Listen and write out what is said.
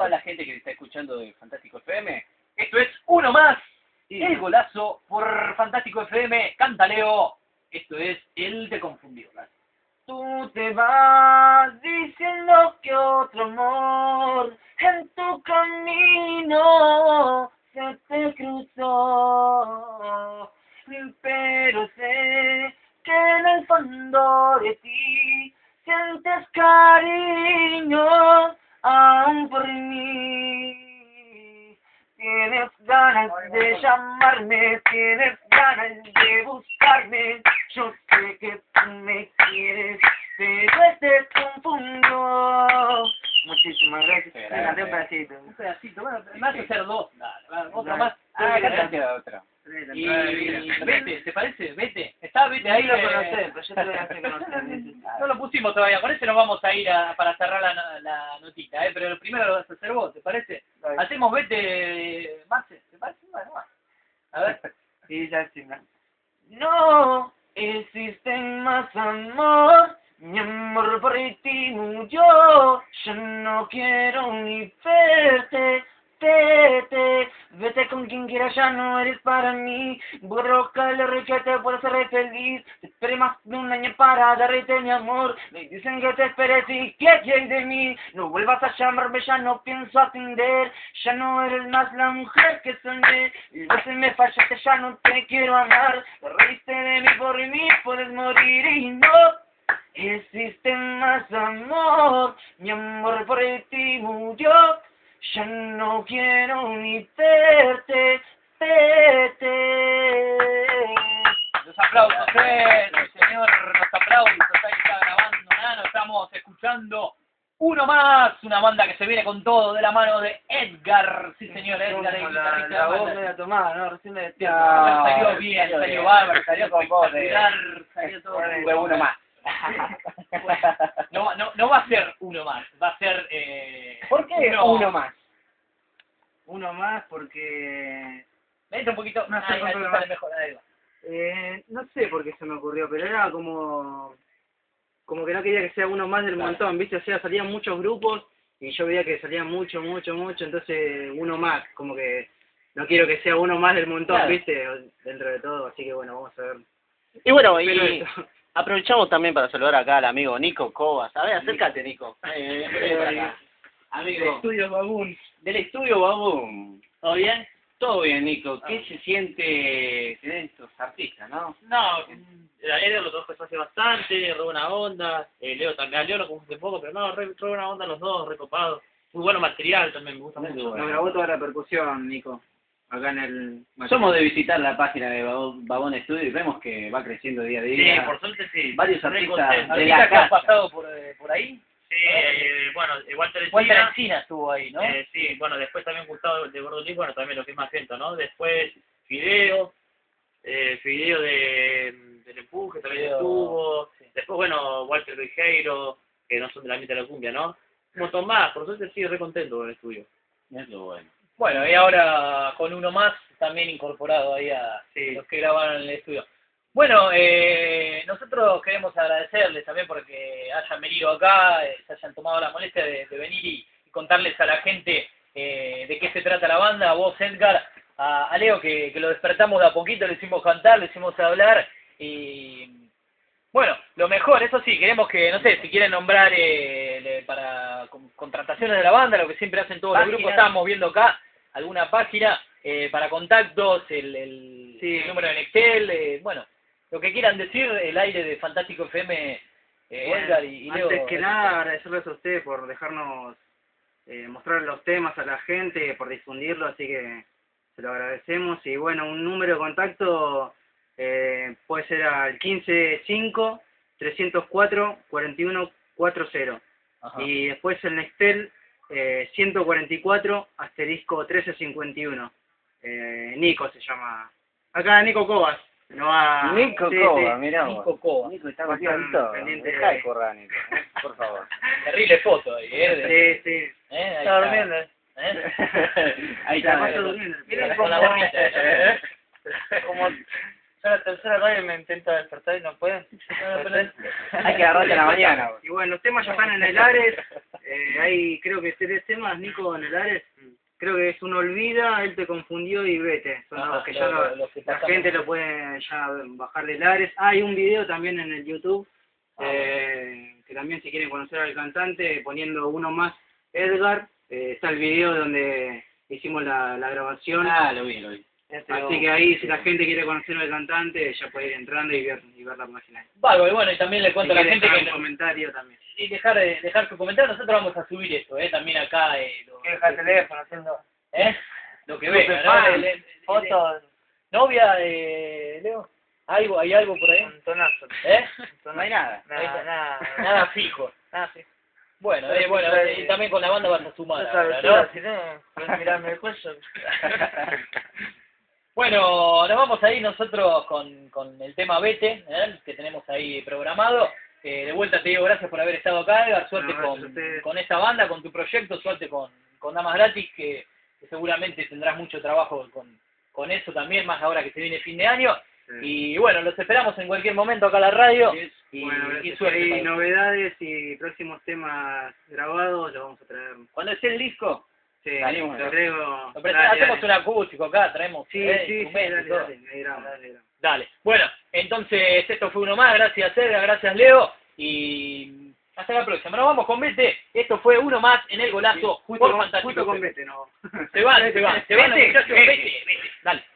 toda la gente que está escuchando de Fantástico FM. Esto es Uno Más, el golazo por Fantástico FM. Canta Leo. Esto es El de Confundirlas. Tú te vas diciendo que otro amor en tu camino se te cruzó, pero sé que en el fondo de ti sientes cariño aún por mí. Tienes ganas de llamarme, tienes ganas de buscarme. Yo sé que tú me quieres, pero te confundo. Muchísimas gracias. Me canté un pedacito. Un pedacito, bueno, me vas a hacer dos. Dale, otra Dale. más. Cántate la otra. Y vete, ¿te parece? Vete. Está, vete ahí. Lo conocés, pero yo te voy a hacer conocer. No lo pusimos todavía, con ese nos vamos a ir para cerrar la notita, pero primero lo vas a hacer vos, ¿te parece? Dale. Hacemos vete, Marce, ¿te parece? Bueno, va. A ver. Sí, ya sí. No existe más amor, mi amor por ti murió. Yo no quiero ni verte, vete con quien quieras, ya no eres para mí. Borroca el error que te puede hacer feliz. Te esperé más de un año para darte mi amor. Me dicen que te esperes y que hay de mí. No vuelvas a llamarme, ya no pienso atender. Ya no eres más la mujer que soñé. Y veces me fallaste, ya no te quiero amar. Te reíste de mí, por mí puedes morir y no existe más amor. Mi amor por ti murió. Ya no quiero ni verte. Los aplausos, señor, los aplausos, ahí está grabando Nano, estamos escuchando Uno Más, una banda que se viene con todo de la mano de Edgar, sí señor, Edgar, el guitarrista de La voz banda. media tomada, ¿no? Recién me despierto. No, salió bien, salió bárbaro, salió con voz de- espectacular, salió todo bien. Fue Uno Más. No va a ser Uno Más, va a ser... ¿Por qué Uno Más? Uno más porque... Vente un poquito, No sé ahí cuánto sale más. mejor, ahí va. no sé por qué se me ocurrió, pero era como que no quería que sea uno más del montón, ¿viste? O sea, salían muchos grupos y yo veía que salían mucho, entonces uno más, como que no quiero que sea uno más del montón, Claro. ¿viste? Dentro de todo, así que bueno, vamos a ver. Y bueno, Pero y eso. aprovechamos también para saludar acá al amigo Nico Cobas. A ver, acércate, Nico. Ven para acá. Amigo, Estudio Babún. del estudio Babum. ¿Todo bien? Todo bien, Nico. ¿Qué se siente tener estos artistas, no? No, Leo lo trabajó hace bastante, re buena onda, Leo también, a Leo lo conozco hace poco, pero no, re buena onda los dos, recopados. Muy bueno material también, me gusta Muy mucho. bueno. Nos grabó toda la percusión, Nico, acá en el... Somos de visitar la página de Babón Studio y vemos que va creciendo día a Sí, día. por suerte sí. Varios Re artistas contento. de la ¿Artistas que han casa. pasado por ahí? Sí, bueno, Walter Walter Encina, Encina estuvo ahí, ¿no? sí, bueno, después también Gustavo de Gordolí, bueno, también lo que es más gente, ¿no? Después Fideo, Fideo del Empuje también Fideo, estuvo, sí. después, bueno, Walter Rijeiro, que no son de la mitad de la cumbia, ¿no? Un montón más, por suerte sí, re contento con el estudio. Es lo bueno. Bueno, y ahora con Uno Más también incorporado ahí a Sí. los que grabaron en el estudio. Bueno, nosotros queremos agradecerles también porque hayan venido acá, se hayan tomado la molestia de venir y contarles a la gente de qué se trata la banda, a vos Edgar, a Leo que lo despertamos de a poquito, le hicimos cantar, le hicimos hablar y bueno, lo mejor, eso sí, queremos que, no sé, si quieren nombrar para contrataciones de la banda, lo que siempre hacen todos los grupos, estábamos viendo acá alguna página para contactos, el número en Excel, bueno, lo que quieran decir, el aire de Fantástico FM, Edgar y Leo. Antes que nada, agradecerles a ustedes por dejarnos mostrar los temas a la gente, por difundirlo, así que se lo agradecemos. Y bueno, un número de contacto puede ser al 155-304-4140. Ajá. Y después el Nextel 144 asterisco 1351. Nico se llama. Acá Nico Cobas. No a... Nico sí, Cobas, sí. mirá Nico vos. Cobas. Nico está Va a metido estar en todo. pendiente Dejá de de- correr, Nico, por favor. Terrible foto ahí, Sí, sí. Ahí Está durmiendo. Ahí La está. paso durmiendo. Miren con la gorrita. Como yo la tercera radio me intento despertar y no pueden. Hay que agarrarte a la mañana. Vos. Y bueno, los temas ya están en el Ares. Hay creo que 3 temas, Nico, en el Ares. Creo que es un Olvida, Él te confundió y Vete. Son los que ya la gente lo puede ya bajar del Ares. Hay un video también en el YouTube, que también si quieren conocer al cantante, poniendo uno más, Edgar, está el video donde hicimos la grabación. Lo vi. Así que ahí, si la gente quiere conocer al cantante, ya puede ir entrando y ver la página. Bárbaro, y bueno, y también le cuento a la gente que... un comentario también. Y dejar su comentario, nosotros vamos a subir esto, también acá... Deja el teléfono haciendo... Lo que venga, ¿no? Fotos. ¿Novia, Leo? ¿Hay algo por ahí? Un tonazo. No hay nada. Nada fijo. Nada fijo. Bueno, y también con la banda vas a sumar ahora, ¿no? Si no, puedes mirarme el cuello. Bueno, nos vamos a ir nosotros con el tema Vete, que tenemos ahí programado. De vuelta te digo gracias por haber estado acá, Edgar. Suerte con esta banda, con tu proyecto, suerte con Damas Gratis, que seguramente tendrás mucho trabajo con eso también, más ahora que se viene fin de año. Sí. Y bueno, los esperamos en cualquier momento acá a la radio. Sí. Y, bueno, y suerte. Hay novedades y próximos temas grabados, los vamos a traer. ¿Cuándo esté el disco? Sí, salimos, lo traigo. Hacemos un acústico acá, traemos. Sí, dale. Bueno, entonces esto fue uno más. Gracias, Edgar, gracias, Leo. Y hasta la próxima. Nos vamos con Vete. Esto fue uno más en el golazo. Justo con Vete, no. Se van, muchachos. Vete. Dale.